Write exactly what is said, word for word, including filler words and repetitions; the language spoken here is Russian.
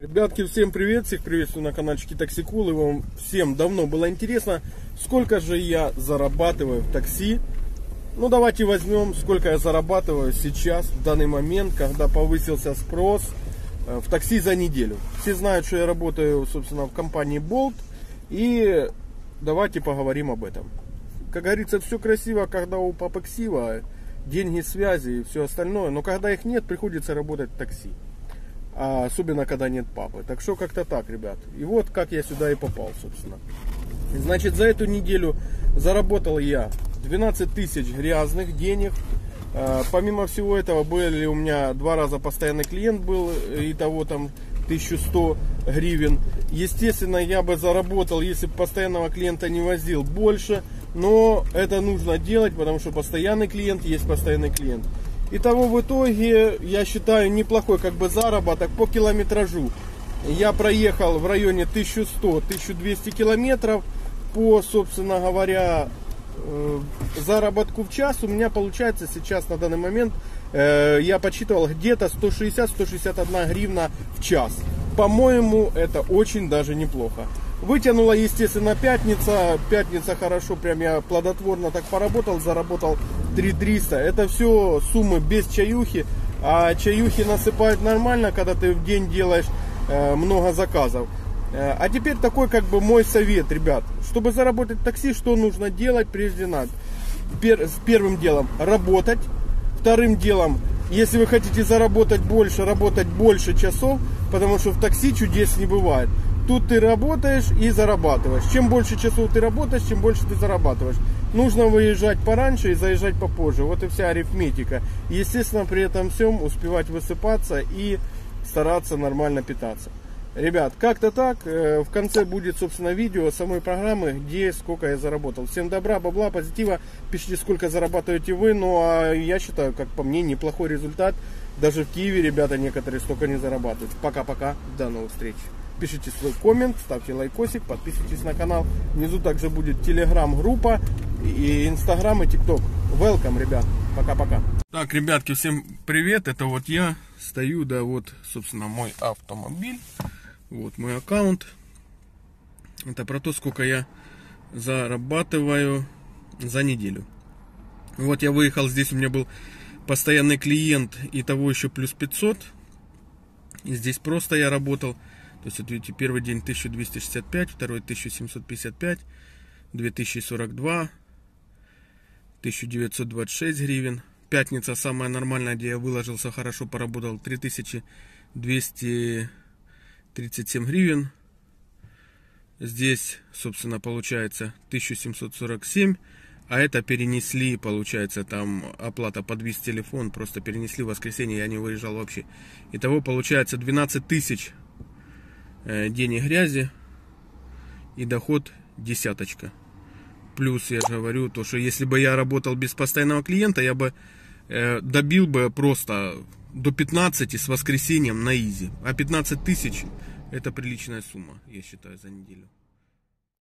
Ребятки, всем привет, всех приветствую на каналчике Таксикул. И вам всем давно было интересно, сколько же я зарабатываю в такси. Ну давайте возьмем, сколько я зарабатываю сейчас, в данный момент, когда повысился спрос в такси за неделю. Все знают, что я работаю, собственно, в компании Bolt. И давайте поговорим об этом. Как говорится, все красиво, когда у папы ксива, деньги, связи и все остальное. Но когда их нет, приходится работать в такси. А особенно, когда нет папы. Так что как-то так, ребят. И вот как я сюда и попал, собственно. Значит, за эту неделю заработал я двенадцать тысяч грязных денег. А, помимо всего этого, были у меня два раза постоянный клиент был. Итого там тысяча сто гривен. Естественно, я бы заработал, если бы постоянного клиента не возил, больше. Но это нужно делать, потому что постоянный клиент есть постоянный клиент. Итого в итоге, я считаю, неплохой как бы заработок по километражу. Я проехал в районе тысяча сто — тысяча двести километров. По, собственно говоря, заработку в час у меня получается сейчас на данный момент, я подсчитывал, где-то сто шестьдесят — сто шестьдесят одна гривна в час. По-моему, это очень даже неплохо. Вытянула, естественно, пятница. Пятница хорошо, прям я плодотворно так поработал, заработал три триста. Это все суммы без чаюхи. А чаюхи насыпают нормально, когда ты в день делаешь э, много заказов. Э, а теперь такой как бы мой совет, ребят. Чтобы заработать в такси, что нужно делать прежде надо? Пер, с первым делом работать. Вторым делом, если вы хотите заработать больше, работать больше часов. Потому что в такси чудес не бывает. Тут ты работаешь и зарабатываешь. Чем больше часов ты работаешь, чем больше ты зарабатываешь. Нужно выезжать пораньше и заезжать попозже. Вот и вся арифметика. Естественно, при этом всем успевать высыпаться и стараться нормально питаться. Ребят, как-то так. В конце будет, собственно, видео самой программы, где сколько я заработал. Всем добра, бабла, позитива. Пишите, сколько зарабатываете вы. Ну, а я считаю, как по мне, неплохой результат. Даже в Киеве ребята некоторые столько не зарабатывают. Пока-пока. До новых встреч. Пишите свой коммент, ставьте лайкосик, подписывайтесь на канал. Внизу также будет телеграм-группа и инстаграм и тикток. Welcome, ребят. Пока-пока. Так, ребятки, всем привет. Это вот я стою, да, вот, собственно, мой автомобиль. Вот мой аккаунт. Это про то, сколько я зарабатываю за неделю. Вот я выехал, здесь у меня был постоянный клиент, и того еще плюс пятьсот. И здесь просто я работал. То есть, вот видите, первый день тысяча двести шестьдесят пять, второй тысяча семьсот пятьдесят пять, две тысячи сорок два, тысяча девятьсот двадцать шесть гривен. Пятница самая нормальная, где я выложился, хорошо поработал, три тысячи двести тридцать семь гривен. Здесь, собственно, получается тысяча семьсот сорок семь. А это перенесли, получается, там оплата под виз телефон. Просто перенесли в воскресенье, я не выезжал вообще. Итого получается двенадцать тысяч денег грязи и доход десяточка. Плюс я же говорю, то, что если бы я работал без постоянного клиента, я бы э, добил бы просто до пятнадцати с воскресеньем на изи. А пятнадцать тысяч это приличная сумма, я считаю, за неделю.